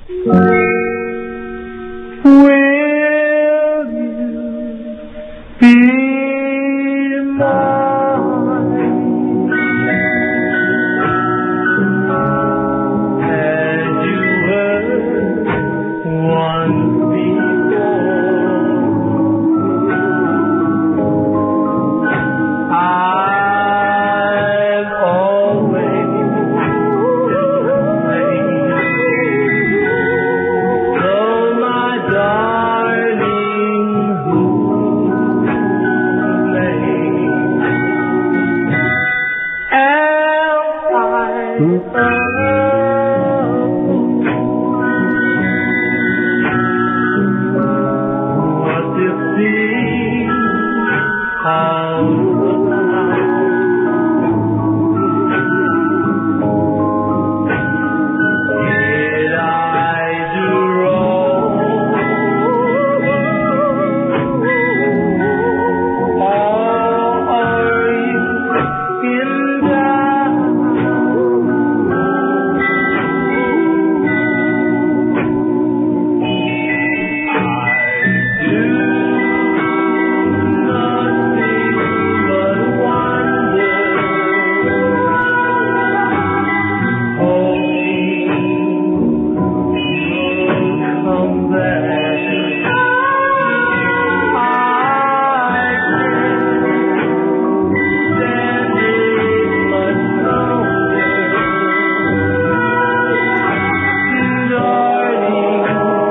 Will you be mine as you were once before? I've always been the same. So my darling, whose name am I? What if these clouds did I do wrong? Or are you in doubt? I do nothing but wonder, hoping you'll come back. I can't stand it much longer, darling.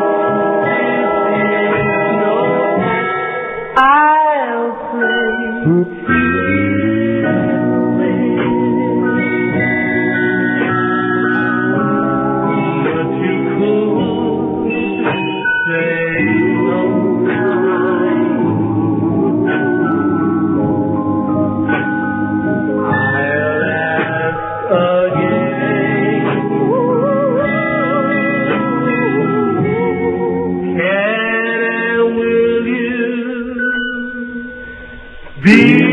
This is no act I'll play. But you could say sometime I'll ask again. Can and will you be